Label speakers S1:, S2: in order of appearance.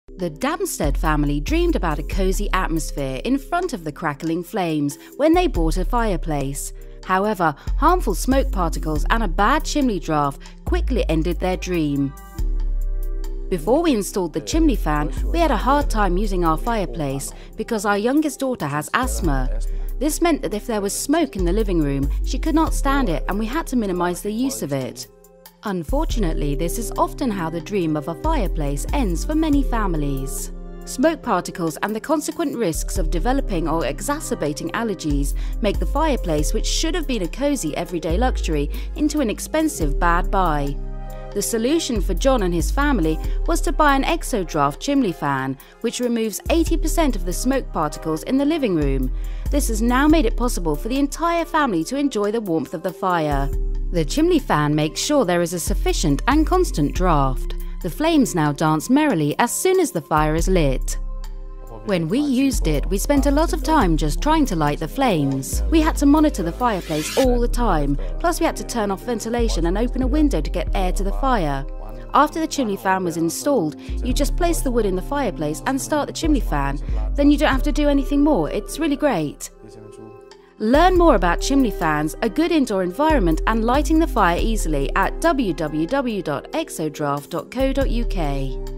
S1: The Damstead family dreamed about a cozy atmosphere in front of the crackling flames when they bought a fireplace. However, harmful smoke particles and a bad chimney draft quickly ended their dream. Before we installed the chimney fan, we had a hard time using our fireplace because our youngest daughter has asthma. This meant that if there was smoke in the living room, she could not stand it and we had to minimize the use of it. Unfortunately, this is often how the dream of a fireplace ends for many families. Smoke particles and the consequent risks of developing or exacerbating allergies make the fireplace, which should have been a cozy everyday luxury, into an expensive bad buy. The solution for John and his family was to buy an ExoDraft chimney fan, which removes 80% of the smoke particles in the living room. This has now made it possible for the entire family to enjoy the warmth of the fire. The chimney fan makes sure there is a sufficient and constant draft. The flames now dance merrily as soon as the fire is lit. When we used it, we spent a lot of time just trying to light the flames. We had to monitor the fireplace all the time, plus we had to turn off ventilation and open a window to get air to the fire. After the chimney fan was installed, you just place the wood in the fireplace and start the chimney fan. Then you don't have to do anything more. It's really great. Learn more about chimney fans, a good indoor environment and lighting the fire easily at www.exodraft.co.uk.